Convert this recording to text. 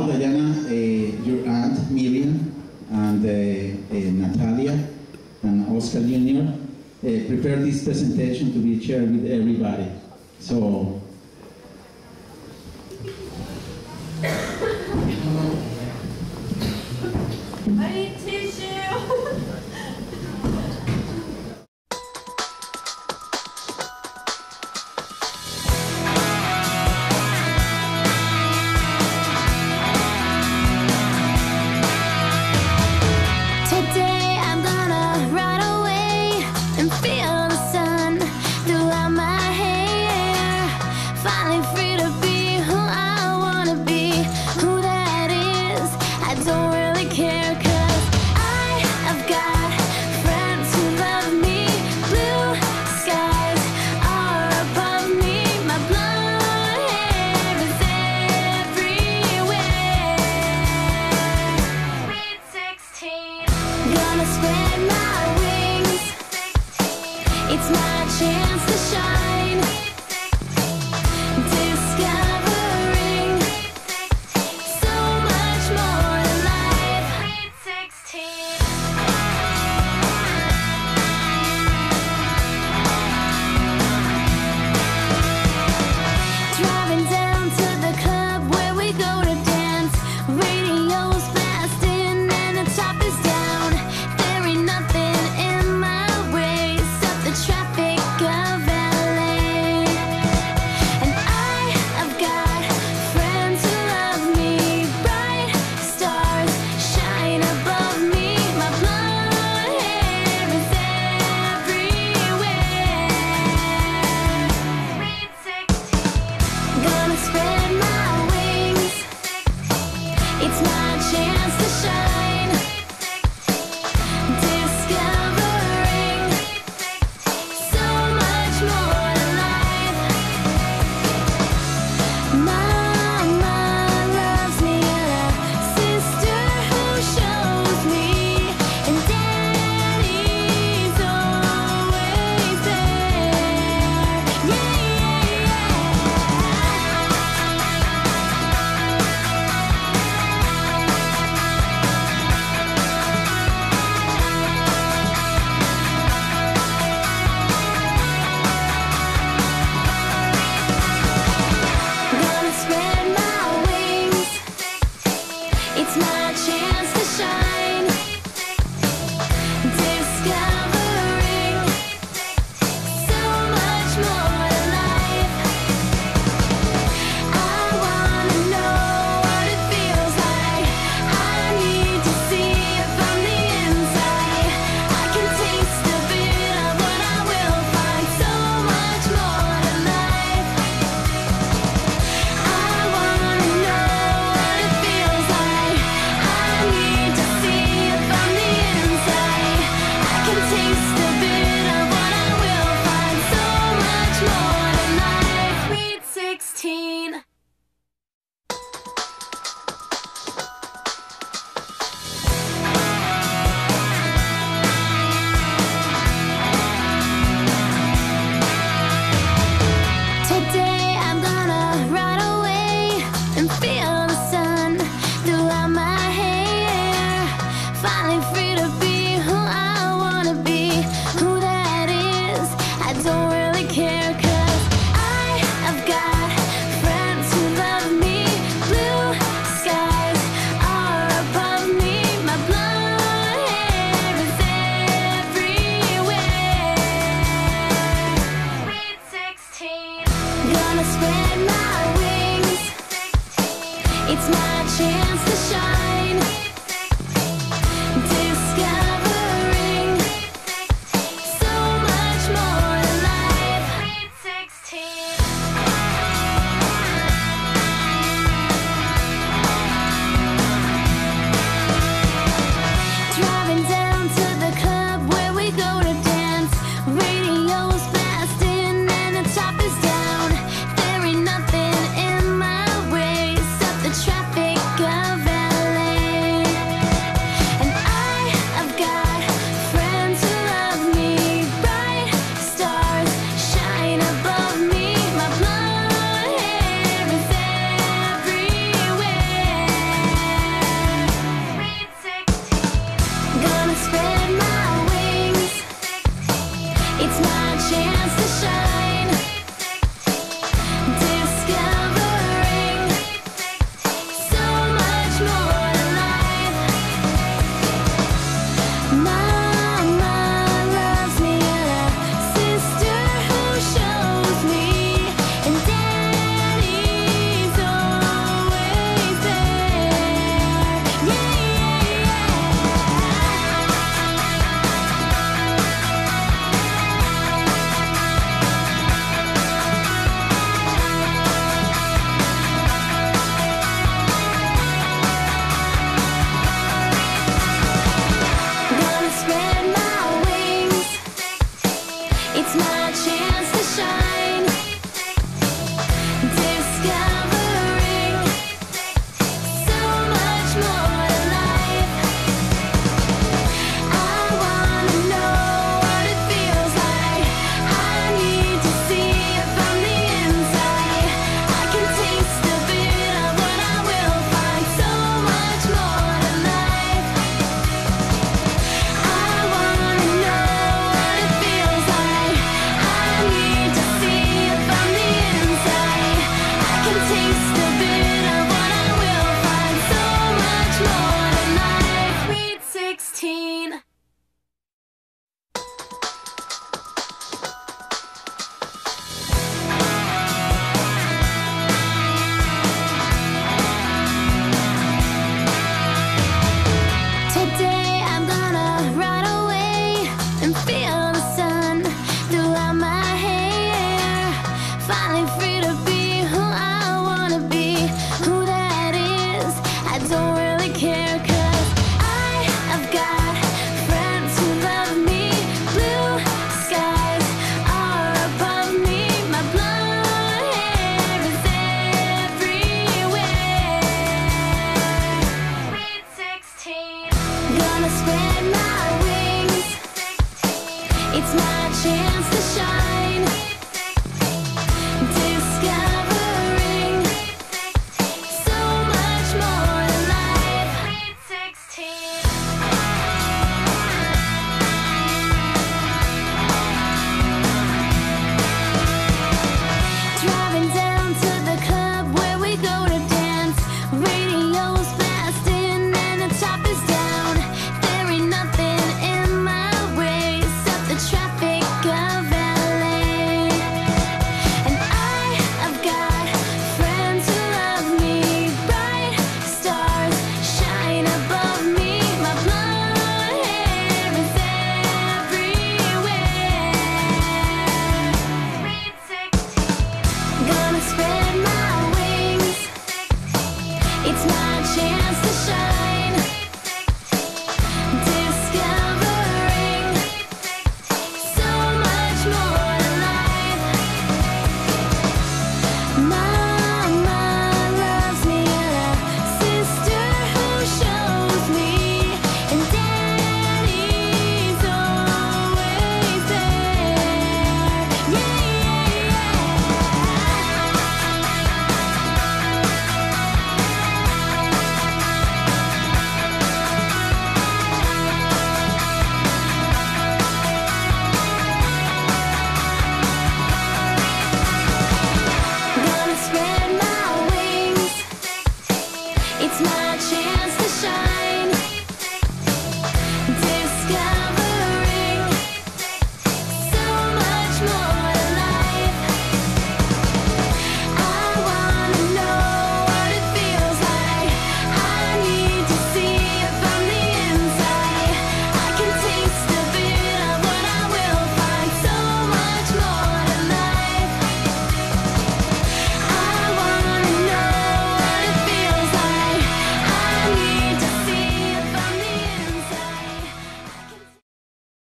now, Diana, your aunt Miriam and Natalia and Oscar Jr. Prepared this presentation to be shared with everybody. So. I need tissue. Today I'm gonna run away and feel the sun throughout my hair. Finally free to be who I wanna be, who that is. I don't really care, 'cause I've got friends who love me. Blue skies are above me. My blonde hair is everywhere. Sweet 16. Gonna spread my wings. It's my chance to shine. Discovering so much more than life. Driving down to the club where we go to dance. Radio's blasting and the top is down. There ain't nothing in my way except the traffic. It's my chance to shine. Discovering so much more to life. I wanna know what it feels like. I need to see it from the inside. I can taste a bit of what I will find. So much more to life. I wanna know what it feels like. I need to see it from the inside. I can taste a bit of what I will find. So much more to life. Sweet 16. Today I'm gonna ride away and feel the sun throughout my hair. Finally free to be who I wanna be, who that is. I don't really care 'cause I have got friends who love me. Blue skies are above me. My blonde hair is everywhere. Sweet 16. Gonna spread my wings. It's my chance to shine.